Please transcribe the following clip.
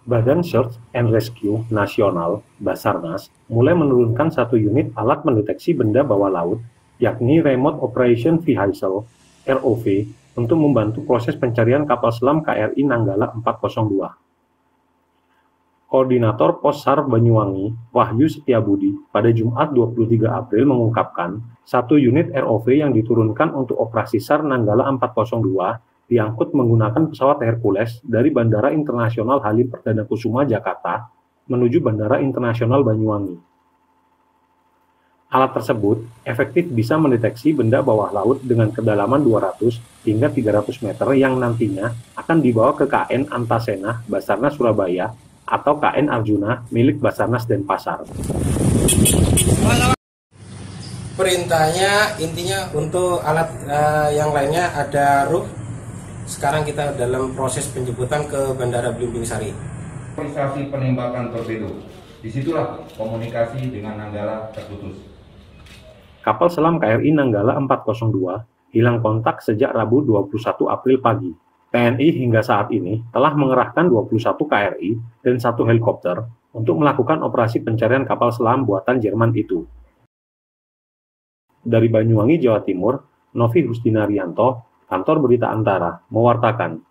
Badan Search and Rescue Nasional (Basarnas) mulai menurunkan 1 unit alat mendeteksi benda bawah laut, yakni Remote Operation Vehicle (ROV), untuk membantu proses pencarian kapal selam KRI Nanggala 402. Koordinator Pos SAR Banyuwangi, Wahyu Setiabudi, pada Jumat 23 April mengungkapkan, 1 unit ROV yang diturunkan untuk operasi SAR Nanggala 402 diangkut menggunakan pesawat Hercules dari Bandara Internasional Halim Perdana Kusuma, Jakarta, menuju Bandara Internasional Banyuwangi. Alat tersebut efektif bisa mendeteksi benda bawah laut dengan kedalaman 200 hingga 300 meter yang nantinya akan dibawa ke KN Antasena Basarnas Surabaya atau KN Arjuna milik Basarnas Denpasar. Perintahnya intinya untuk alat yang lainnya ada RUH. Sekarang kita dalam proses penjemputan ke Bandara Belimbing Sari. Realisasi penembakan torpedo. Disitulah komunikasi dengan Nanggala terputus. Kapal selam KRI Nanggala 402 hilang kontak sejak Rabu 21 April pagi. TNI hingga saat ini telah mengerahkan 21 KRI dan 1 helikopter untuk melakukan operasi pencarian kapal selam buatan Jerman itu. Dari Banyuwangi, Jawa Timur, Novi Husdinarianto, Kantor Berita Antara, mewartakan.